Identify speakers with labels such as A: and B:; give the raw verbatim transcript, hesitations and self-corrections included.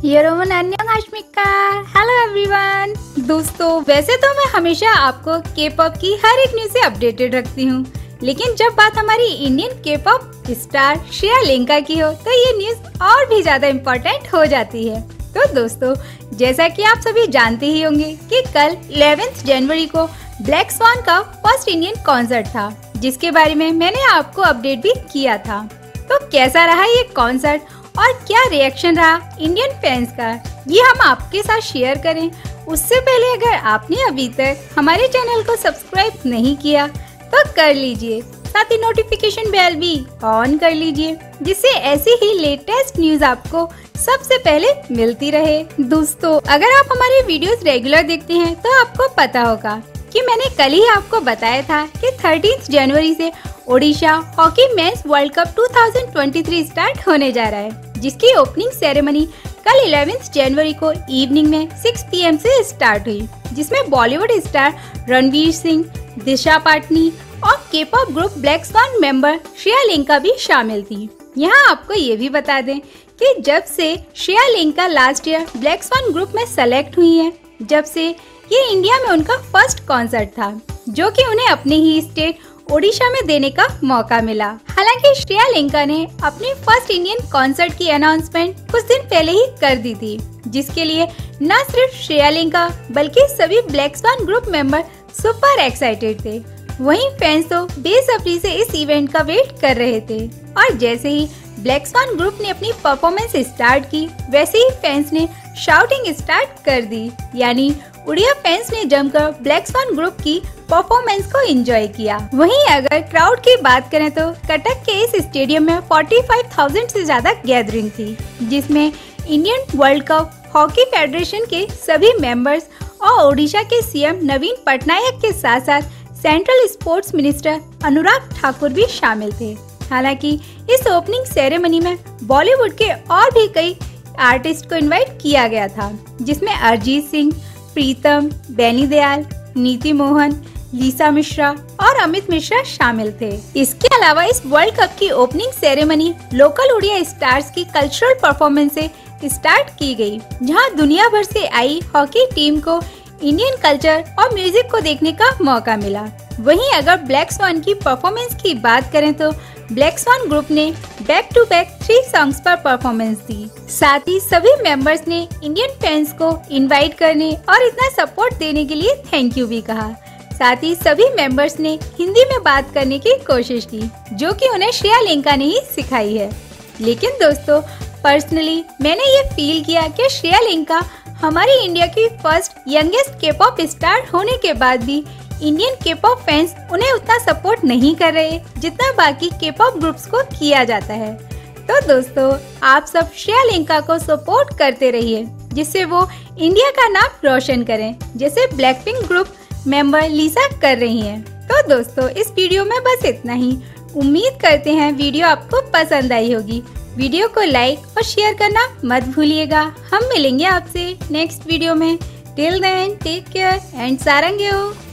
A: यरोमन अन्यंगाश्मिका। Hello everyone. दोस्तों, वैसे तो मैं हमेशा आपको के पॉप की हर एक न्यूज से अपडेटेड रखती हूँ, लेकिन जब बात हमारी इंडियन के पॉप स्टार श्रेया लेंका की हो तो ये न्यूज और भी ज्यादा इम्पोर्टेंट हो जाती है। तो दोस्तों, जैसा कि आप सभी जानते ही होंगे कि कल ग्यारह जनवरी को ब्लैक स्वान का फर्स्ट इंडियन कॉन्सर्ट था, जिसके बारे में मैंने आपको अपडेट भी किया था। तो कैसा रहा ये कॉन्सर्ट और क्या रिएक्शन रहा इंडियन फैंस का, ये हम आपके साथ शेयर करें। उससे पहले अगर आपने अभी तक हमारे चैनल को सब्सक्राइब नहीं किया तो कर लीजिए, साथ ही नोटिफिकेशन बेल भी ऑन कर लीजिए, जिससे ऐसी ही लेटेस्ट न्यूज आपको सबसे पहले मिलती रहे। दोस्तों, अगर आप हमारे वीडियोस रेगुलर देखते हैं तो आपको पता होगा कि मैंने कल ही आपको बताया था कि तेरह जनवरी से Odisha hockey men's world cup दो हज़ार तेईस स्टार्ट होने जा रहा है, जिसकी ओपनिंग सेरेमनी कल ग्यारह जनवरी को इवनिंग में छह पी एम से स्टार्ट हुई, जिसमें बॉलीवुड स्टार रणवीर सिंह, दिशा पाटनी और के pop group Black Swan member Shreya Lenka भी शामिल थी। यहाँ आपको ये भी बता दें कि जब से Shreya Lenka last year Black स्वान ग्रुप में सेलेक्ट हुई है, जब से ये इंडिया में उनका फर्स्ट कॉन्सर्ट था, जो कि उन्हें अपने ही स्टेट ओडिशा में देने का मौका मिला। हालांकि श्रेया लेंका ने अपनी फर्स्ट इंडियन कॉन्सर्ट की अनाउंसमेंट कुछ दिन पहले ही कर दी थी, जिसके लिए न सिर्फ श्रेया लेंका बल्कि सभी ब्लैक स्वान ग्रुप मेंबर सुपर एक्साइटेड थे। वहीं फैंस तो बेसब्री से इस इवेंट का वेट कर रहे थे, और जैसे ही ब्लैक स्वान ग्रुप ने अपनी परफॉर्मेंस स्टार्ट की, वैसे ही फैंस ने शाउटिंग स्टार्ट कर दी। यानी उड़िया फैंस ने जमकर ब्लैक स्वान ग्रुप की परफॉर्मेंस को एंजॉय किया। वहीं अगर क्राउड की बात करें तो कटक के इस स्टेडियम में पैंतालीस हज़ार से ज्यादा गैदरिंग थी, जिसमें Indian world cup hockey federation के सभी मेंबर्स और ओडिशा के सी एम नवीन पटनायक के साथ साथ central sports minister Anurag Thakur भी शामिल थे। हालांकि इस ओपनिंग सेरेमनी में बॉलीवुड के और भी कई आर्टिस्ट को इनवाइट किया गया था, जिसमें अरिजीत सिंह, प्रीतम, बेनी दयाल, नीति मोहन, लीसा मिश्रा और अमित मिश्रा शामिल थे। इसके अलावा इस वर्ल्ड कप की opening ceremony local Odia stars की कल्चरल परफॉर्मेंस से स्टार्ट की गई, जहां दुनिया भर से आई हॉकी टीम को इंडियन कल्चर और म्यूजिक को देखने का मौका मिला। वहीं अगर ब्लैक स्वान की परफॉर्मेंस की बात करें तो ब्लैक स्वान ग्रुप ने back to back three songs पर परफॉर्मेंस दी। साथ ही सभी मेंबर्स ने इंडियन फैंस को इनवाइट करने और इतना सपोर्ट देने के लिए थैंक यू भी कहा। साथ ही सभी मेंबर्स ने हिंदी में बात करने की कोशिश की, जो कि उन्हें श्रेया लेंका ने ही सिखाई है। लेकिन दोस्तों, पर्सनली मैंने ये फील किया कि श्रेया लेंका हमारी इंडिया की फर्स्ट यंगेस्ट के पॉप स्टार होने के बाद भी इंडियन के पॉप फैंस उन्हें उतना सपोर्ट नहीं कर रहे जितना बाकी के पॉप ग्रुप्स को किया जाता है। तो दोस्तों, आप सब श्रेया लेंका को सपोर्ट करते रहिए, जिससे वो इंडिया का नाम रोशन करें, जैसे ब्लैकपिंक ग्रुप मेंबर लीसा कर रही हैं। तो दोस्तों, इस वीडियो में बस इतना ही। उम्मीद करते हैं वीडियो आपको पसंद आई होगी। वीडियो को लाइक और शेयर करना मत भूलिएगा। हम मिलेंगे आपसे नेक्स्ट वीडियो में। Till then take care and सारंगे हो।